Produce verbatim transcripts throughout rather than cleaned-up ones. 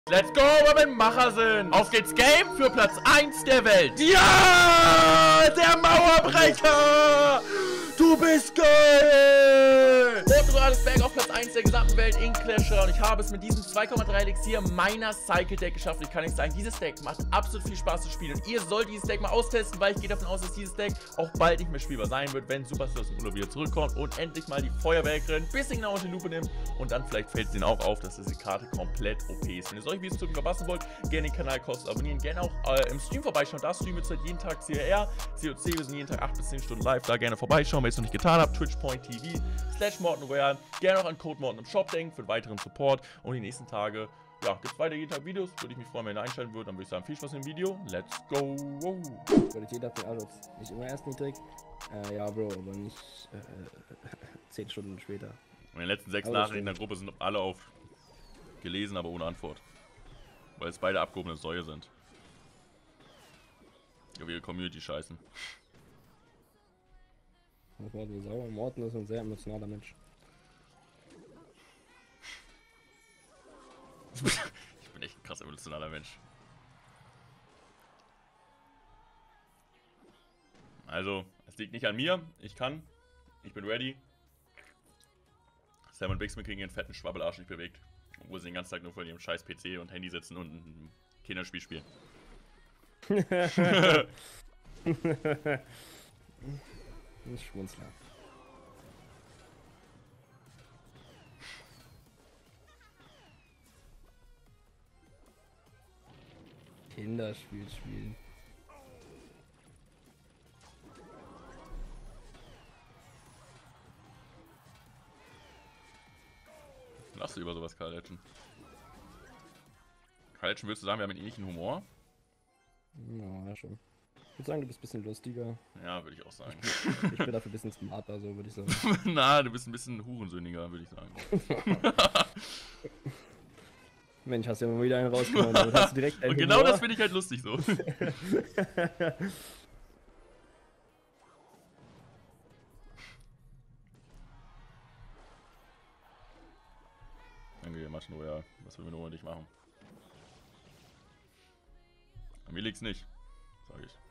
Let's go, weil wir Macher sind. Auf geht's, Game für Platz eins der Welt. Ja, der Mauerbrecher. Du bist geil! Rot-Rades Berg auf Platz eins der gesamten Welt in Clash Royale. Und ich habe es mit diesem zwei Komma drei Elixier meiner Cycle Deck geschafft. Ich kann nicht sagen, dieses Deck macht absolut viel Spaß zu spielen. Und ihr sollt dieses Deck mal austesten, weil ich gehe davon aus, dass dieses Deck auch bald nicht mehr spielbar sein wird, wenn Superstars im Urlaub wieder zurückkommt und endlich mal die Feuerwerkerin ein bisschen genau unter die Lupe nimmt. Und dann vielleicht fällt es ihnen auch auf, dass diese Karte komplett O P ist. Wenn ihr solche Videos zu verpassen wollt, gerne den Kanal kostenlos abonnieren. Gerne auch äh, im Stream vorbeischauen. Da streamen wir seit jeden Tag C R, C O C. Wir sind jeden Tag acht bis zehn Stunden live. Da gerne vorbeischauen, wenn ihr es noch nicht getan habt. Twitch Punkt T V slash Morten Royale. Gerne auch an Code Morten im Shop denken für weiteren Support. Und die nächsten Tage, ja, gibt es weiter jeden Tag Videos. Würde ich mich freuen, wenn ihr einschalten würdet. Dann würde ich sagen, viel Spaß im Video. Let's go! Qualität dafür, also nicht immer erst niedrig. Äh, ja, Bro, aber nicht äh, zehn Stunden später. Meine letzten sechs Aber das Nachrichten in der Gruppe sind alle auf gelesen, aber ohne Antwort. Weil es beide abgehobene Säue sind. Auf ihre Community scheißen. Morten sauer. Morten ist ein sehr emotionaler Mensch. Ich bin echt ein krass emotionaler Mensch. Also, es liegt nicht an mir. Ich kann. Ich bin ready. Sam und Bixman kriegen ihren fetten Schwabbelarsch nicht bewegt. Obwohl sie den ganzen Tag nur vor ihrem scheiß P C und Handy sitzen und ein Kinderspiel spielen. Ich schmunzler. Kinderspiel spielen. Lachst du über sowas, Karl Letschen? Karl Letschen, würdest du sagen, wir haben einen ähnlichen Humor? Ja, schon. Ich würde sagen, du bist ein bisschen lustiger. Ja, würde ich auch sagen. Ich bin dafür ein bisschen smarter, so würde ich sagen. Na, du bist ein bisschen hurensöhniger, würde ich sagen. Mensch, hast du ja mal wieder einen rausgenommen. Dann hast du direkt einen Und genau Humor. das finde ich halt lustig so. Danke, Maschen Royal. Was will wir nur ohne dich machen? An mir liegt's nicht, sage ich.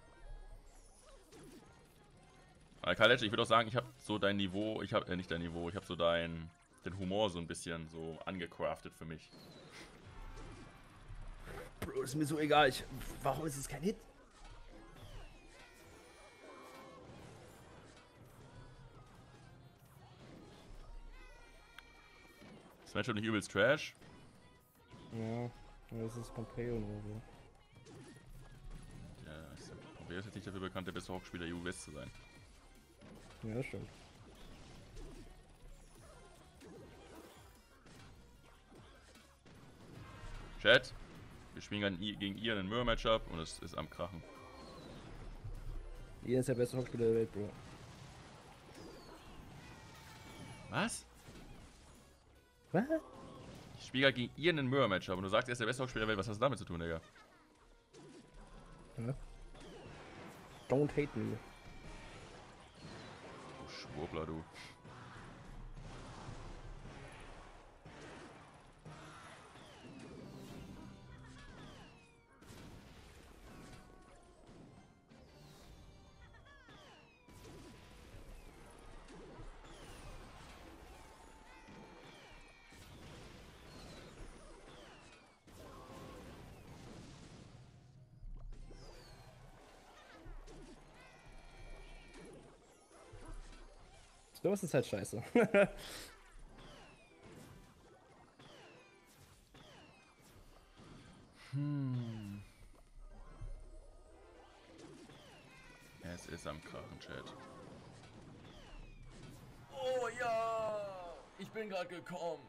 Aber Karl Letsch, ich würde auch sagen, ich habe so dein Niveau, ich habe äh, nicht dein Niveau, ich habe so dein den Humor so ein bisschen so angecraftet für mich. Bro, ist mir so egal. Ich, warum ist es kein Hit? Das Matchup nicht übelst Trash. Ja, das ist Pompeo nur so. Ja, Pompeo ist jetzt nicht dafür bekannt, der beste Hockspieler der E U West zu sein. Ja, das stimmt. Chat, wir spielen gegen ihr ein Mirror-Matchup und es ist am Krachen. Ihr ist der beste Hockspieler der Welt, Bro. Was? Was? Ich spiele gegen ihr ein Mirror-Matchup und du sagst, er ist der beste Hockspieler der Welt. Was hast du damit zu tun, Digga? Ja. Don't hate me. Du Schwurbler, du. So ist es halt scheiße. Hm. Es ist am Krachen, Chat. Oh ja! Ich bin gerade gekommen.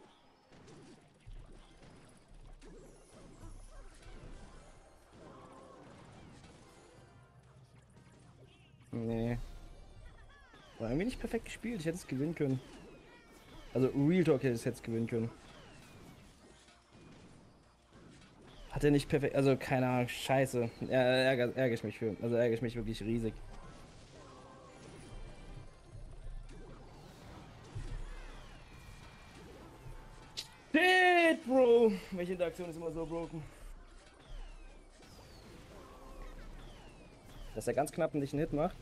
Nee. War irgendwie nicht perfekt gespielt. Ich hätte es gewinnen können. Also Real Talk hätte ich es jetzt gewinnen können. Hat er nicht perfekt, also keine Ahnung, scheiße. Ärger, ärgere ich mich für. Also ärgere ich mich wirklich riesig. Shit, Bro. Welche Interaktion ist immer so broken? Dass er ganz knapp nicht einen Hit macht.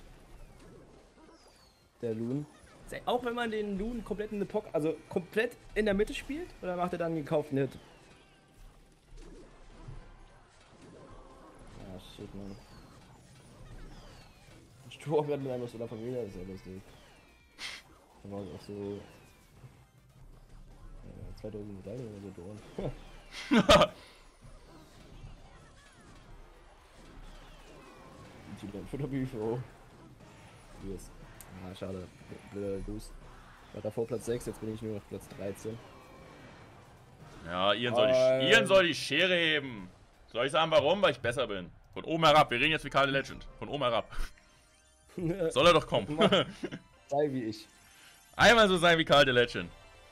Der Loon. Auch wenn man den Loon komplett in eine Pock, also komplett in der Mitte spielt, oder macht er dann einen gekauften Hit? Ah, shit, man. Sturm gerade mit einem aus der Familie, das ist ja lustig. Da war auch so. Ja, zweitausend Medaillen oder so Dorn. Futterbücher. Yes. Ah, schade. Blöder Boost. Ich war davor Platz sechs, jetzt bin ich nur auf Platz dreizehn. Ja, Ian soll, die, Ian soll die Schere heben. Soll ich sagen, warum? Weil ich besser bin. Von oben herab. Wir reden jetzt wie Karl the Legend. Von oben herab. Soll er doch kommen. Sei wie ich. Einmal so sein wie Karl the Legend.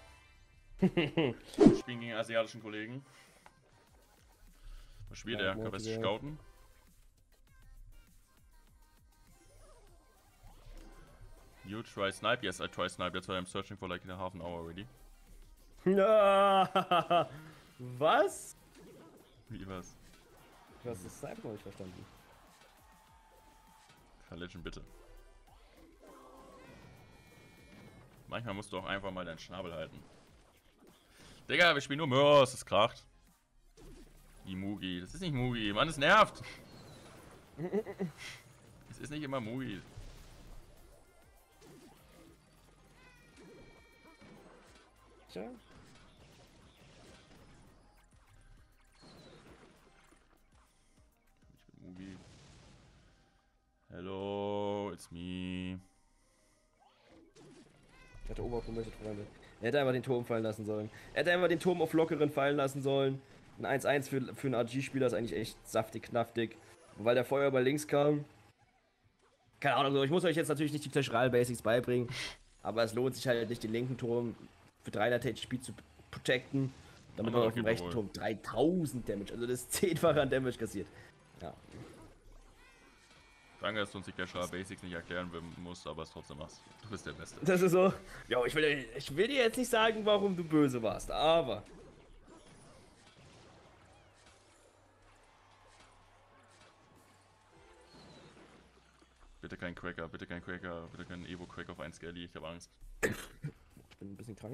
Wir spielen gegen asiatischen Kollegen. Was spielt er? Kann er scouten? You try snipe? Yes, I try snipe. That's why I'm searching for like in a half an hour already. Was? Wie was? Du hast das Snipe noch nicht verstanden. Karl Legend, bitte. Manchmal musst du auch einfach mal deinen Schnabel halten. Digga, wir spielen nur Mörs, es kracht. Wie Mugi. Das ist nicht Mugi, Mann, es nervt. Es ist nicht immer Mugi. Tja. Ich bin Mugi. Hello, it's me. Ich hatte Oberpromoted, Freunde. Er hätte einfach den Turm fallen lassen sollen. Er hätte einfach den Turm auf Lockeren fallen lassen sollen. Ein eins eins für, für einen R G-Spieler ist eigentlich echt saftig, knaftig. Und weil der Feuerball links kam. Keine Ahnung, ich muss euch jetzt natürlich nicht die Clash Royale Basics beibringen. Aber es lohnt sich halt nicht, den linken Turm für dreihundert H P zu protecten. Damit man auf dem rechten Turm dreitausend Damage, also das zehnfache an Damage kassiert. Ja. Danke, dass du uns die Clash Royale Basics nicht erklären musst, aber es trotzdem machst. Du bist der Beste. Das ist so. Ja, ich will, ich will dir jetzt nicht sagen, warum du böse warst, aber. Bitte kein Cracker, bitte kein Cracker, bitte kein Evo-Crack auf ein Skelly, ich habe Angst. Ich bin ein bisschen krank.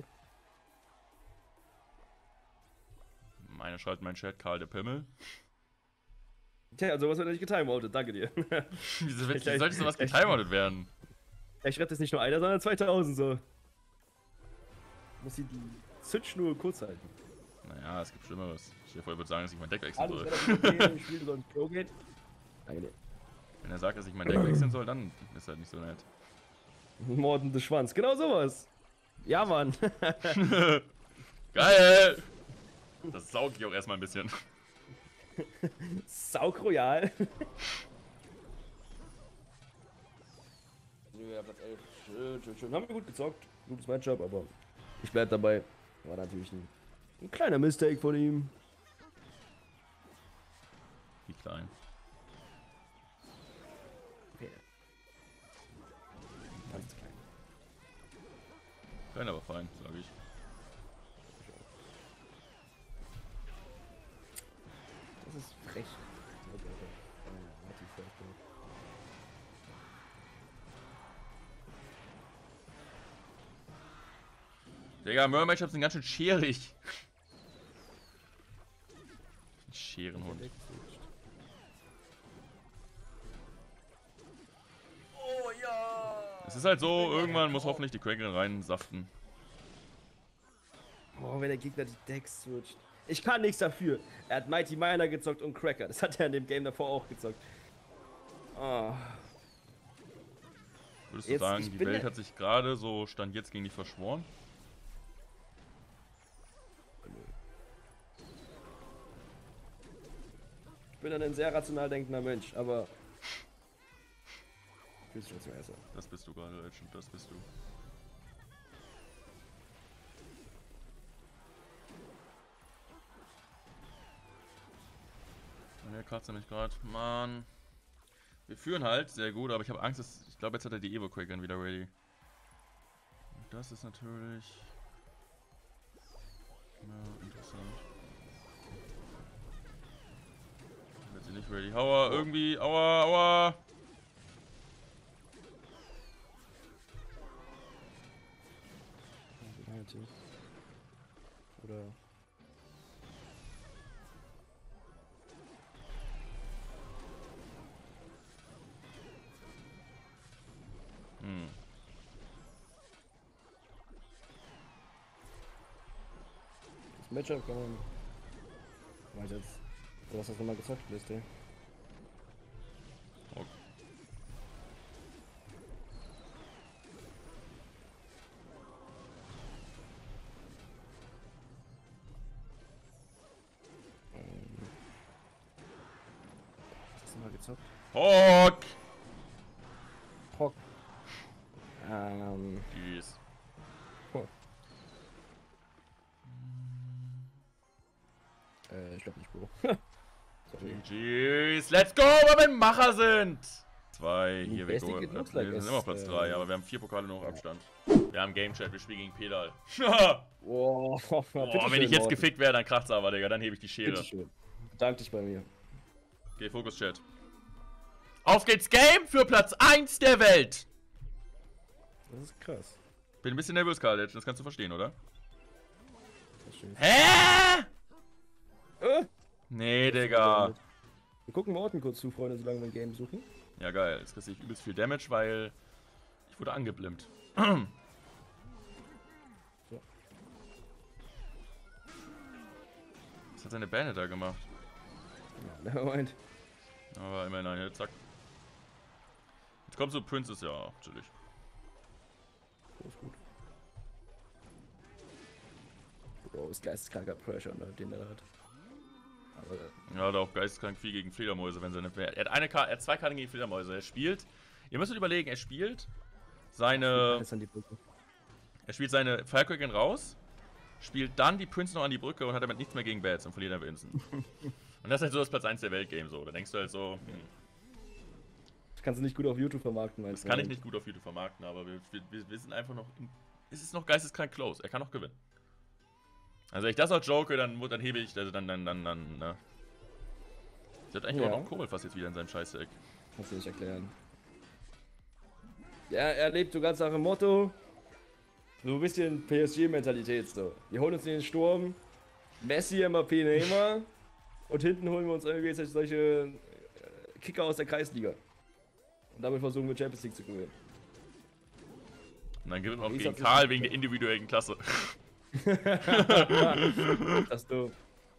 Meine schreibt mein Chat, Karl der Pimmel. Tja, also was wird nicht getimeoutet, danke dir. Wieso wie sollte sowas getimeoutet werden? Ich schreibt jetzt nicht nur einer, sondern zweitausend so. Muss sie die Zündschnur kurz halten. Naja, es gibt Schlimmeres. Ich dir vor, ich würde sagen, dass ich mein Deck wechseln Alles, soll. wenn er im Spiel so ein Pro geht. Danke dir. Wenn er sagt, dass ich mein Deck wechseln soll, dann ist halt nicht so nett. Mordende Schwanz, genau sowas. Ja, Mann. Geil! Das saugt ich auch erstmal ein bisschen. Saug Royal. Ja, Platz elf. Schön, schön, schön. Haben wir gut gezockt. Gutes Matchup, aber ich bleib dabei. War natürlich ein, ein kleiner Mistake von ihm. Wie klein. Okay. Ganz klein. Klein, aber fein, sage ich. Das ist frech. Digga, Mermatchups sind ganz schön scherig. Scherenhund. Oh ja! Es ist halt so, irgendwann muss hoffentlich die Crackerin reinsaften. Oh, wenn der Gegner die Decks switcht. Ich kann nichts dafür. Er hat Mighty Miner gezockt und Cracker. Das hat er in dem Game davor auch gezockt. Oh. Würdest du Jetzt, sagen, die Welt hat sich gerade so Stand jetzt gegen dich verschworen? Ich bin ein sehr rational denkender Mensch, aber... Willst du schon zum Ersten? Das bist du gerade, Legend, das bist du. Der kratzt nämlich gerade. Mann. Wir führen halt, sehr gut, aber ich habe Angst, dass, ich glaube, jetzt hat er die Evo-Quakerin wieder ready. Und das ist natürlich... Ja, interessant. nicht ready. Aua, irgendwie. Aua, aua. Oder. Hm. Das Matchup kann man. Weiß jetzt. Du hast das nochmal gezockt, Liste. Okay. Hast du mal gezockt? Hock! Hock. Ähm. Tschüss. Hock. Äh, ich glaube nicht, Bro. Sorry. Tschüss. Let's go, weil wir Macher sind. Zwei, Die hier, wir, beste go, geht looks wir like sind es, immer auf Platz äh, drei, aber wir haben vier Pokale noch Abstand. Wir haben Game Chat, wir spielen gegen Pedal. Wow. Boah, wenn ich jetzt Morten. gefickt wäre, dann kracht's aber, Digga, dann hebe ich die Schere. Bitteschön. Bedank dich bei mir. Okay, Fokus Chat. Auf geht's Game für Platz eins der Welt. Das ist krass. Bin ein bisschen nervös, Karl, das kannst du verstehen, oder? Das ist schön. Hä? Äh, Nee, Digga. Wir gucken Morten kurz zu, Freunde, solange wir ein Game suchen. Ja, geil. Jetzt krieg ich übelst viel Damage, weil ich wurde angeblimmt. So. Was hat seine Bande da gemacht? Ja, nevermind. Aber immerhin ein Hit, zack. Jetzt kommt so Princess, ja, chillig. So ist gut. Bro, ist geisteskranker Pressure, ne, den er hat. Aber, Ja, da auch geisteskrank viel gegen Fledermäuse, wenn seine. Er hat eine Karte, er hat zwei Karten gegen Fledermäuse. Er spielt. Ihr müsst euch überlegen, er spielt seine. alles an die Brücke. Er spielt seine Falcon raus, spielt dann die Prince noch an die Brücke und hat damit nichts mehr gegen Bats und verliert einfach instant. Und das ist halt so das Platz eins der Welt-Game so. Da denkst du halt so, hm, Das kannst du nicht gut auf YouTube vermarkten, meinst das du? kann ich nicht gut auf YouTube vermarkten, aber wir, wir, wir sind einfach noch. In, es ist noch geisteskrank close. Er kann noch gewinnen. Also wenn ich das auch joke, dann, dann hebe ich, also dann, dann, dann, dann, ne. Sie hat eigentlich Ja. auch noch Kohl fast jetzt wieder in seinem Scheißeck. Kannst du nicht erklären. Ja, er lebt so ganz nach dem Motto. So ein bisschen P S G-Mentalität so. Wir holen uns in den Sturm. Messi, M A P Neymar. Und hinten holen wir uns irgendwie jetzt solche äh, Kicker aus der Kreisliga. Und damit versuchen wir Champions League zu gewinnen. Und dann gewinnt man auch Wie gegen ist das Karl nicht? wegen der individuellen Klasse. Das du.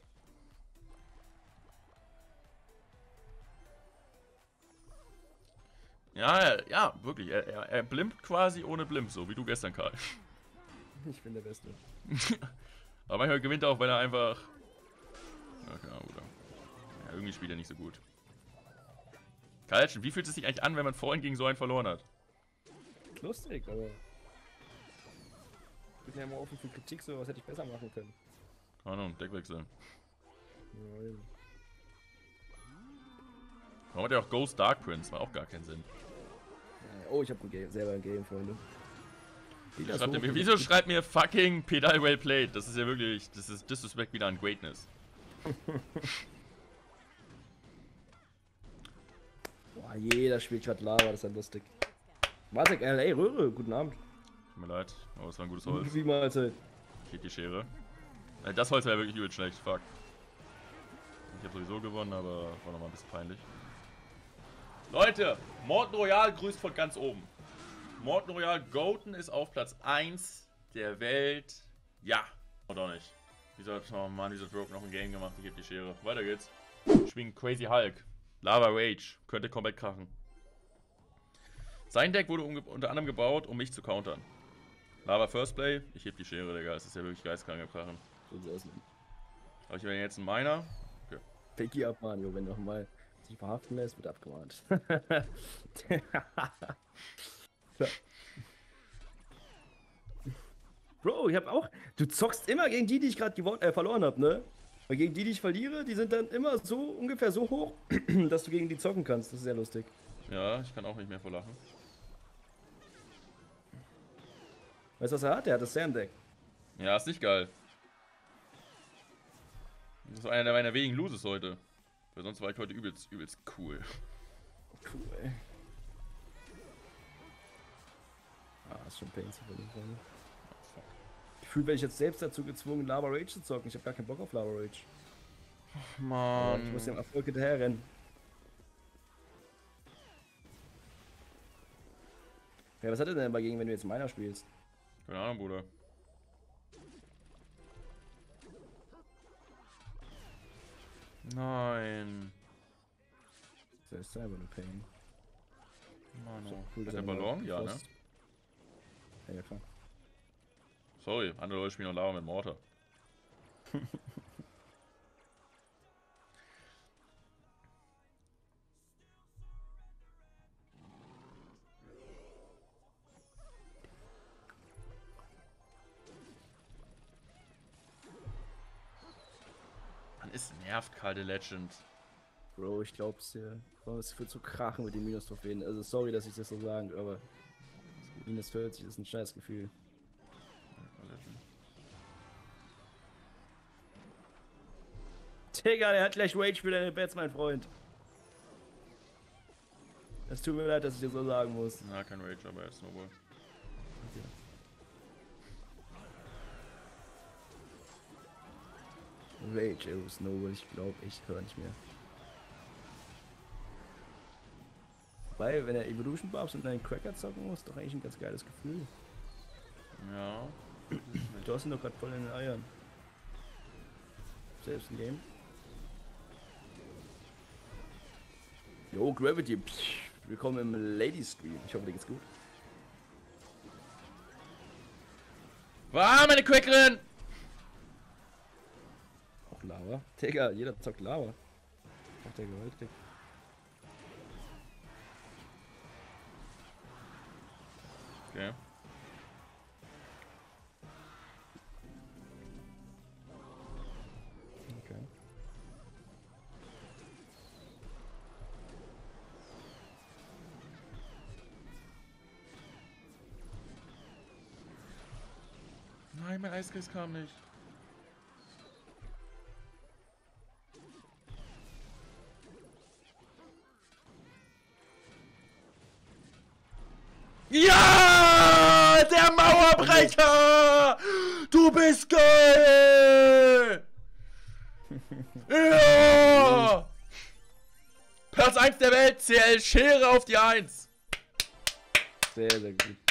Ja, er, ja, wirklich. Er, er, er blimpt quasi ohne Blimp, so wie du gestern, Karl. Ich bin der Beste. Aber manchmal gewinnt er auch, weil er einfach. Okay, oder? Ja, irgendwie spielt er nicht so gut. Karlchen, wie fühlt es sich eigentlich an, wenn man vorhin gegen so einen verloren hat? Lustig, aber. Ich bin ja immer offen für Kritik, so was hätte ich besser machen können. Keine Ahnung, Deckwechsel. Nein. Warum hat er auch Ghost Dark Prince? War auch gar keinen Sinn. Oh, ich habe ein Game, selber ein Game, Freunde. Wieso schreibt, er mir, wieso schreibt mir fucking Pedal well played? Das ist ja wirklich, das ist Disrespect wieder an Greatness. Boah, jeder spielt gerade Lava, das ist ja lustig. Warte, L A Röhre, guten Abend. Tut mir leid, aber es war ein gutes Holz. Wie Mahlzeit. Ich heb die Schere. Äh, Das Holz war ja wirklich übel schlecht, fuck. Ich habe sowieso gewonnen, aber war nochmal ein bisschen peinlich. Leute, Morten Royal grüßt von ganz oben. Morten Royal Goten ist auf Platz eins der Welt. Ja. Oder nicht? Wieso hat oh Mann, dieser Broke noch ein Game gemacht? Ich heb die Schere. Weiter geht's. Wir spielen Crazy Hulk. Lava Rage. Könnte komplett krachen. Sein Deck wurde unter anderem gebaut, um mich zu countern. Lava First Play. Ich heb die Schere, Digga. Es ist ja wirklich geistkrank krachen. So sieht's aus. Aber ich wäre jetzt ein Miner. Picky ab, Mario, wenn noch mal sich verhaften lässt, wird abgemahnt. So. Bro, ich hab auch. Du zockst immer gegen die, die ich gerade äh, verloren habe, ne? Weil gegen die, die ich verliere, die sind dann immer so ungefähr so hoch, dass du gegen die zocken kannst. Das ist sehr lustig. Ja, ich kann auch nicht mehr vor lachen. Weißt du, was er hat? Er hat das Sam-Deck. Ja, ist nicht geil. Das ist einer meiner wenigen Loses heute. Weil sonst war ich heute übelst, übelst cool. Cool. Ah, ist schon painful von dem Fall. Gefühlt werde ich jetzt selbst dazu gezwungen, Lava Rage zu zocken. Ich habe gar keinen Bock auf Lava Rage. Ach, Mann. Ich muss dem Erfolg hinterher rennen. Ja, was hat er denn dagegen, wenn du jetzt Miner spielst? Keine Ahnung, Bruder. Nein. Das ist selber eine Pain. Mano. Cool, Ist der Ballon? Ja, ne? Ja, ja, klar. Sorry, andere Leute spielen noch Lava mit Mortar. Man, es nervt kalte Legend. Bro, ich glaub's dir. Bro, es wird so krachen mit den Minus-Trophäen. Also sorry, dass ich das so sage, aber minus vierzig ist ein scheiß Gefühl. Digga, der hat gleich Rage für deine Bets, mein Freund. Es tut mir leid, dass ich dir so sagen muss. Na, kein Rage, aber er ist Snowball. Okay. Rage, oh, Snowball, ich glaube, ich höre nicht mehr. Weil, wenn er Evolution Barbs und einen Cracker zocken muss, doch eigentlich ein ganz geiles Gefühl. Ja. Du hast ihn doch gerade voll in den Eiern. Selbst ein Game. Jo, Gravity. Psch, willkommen im Ladies Stream. Ich hoffe, dir geht's gut. War meine Quackerin! Auch Lava. Digga, jeder zockt Lava. Auch der gewaltig. Okay. Okay. Nein, mein Eiskreis kam nicht. Ja! Der Mauerbrecher! Du bist geil! Ja! Platz eins der Welt, C L Schere auf die eins. Sehr, sehr gut.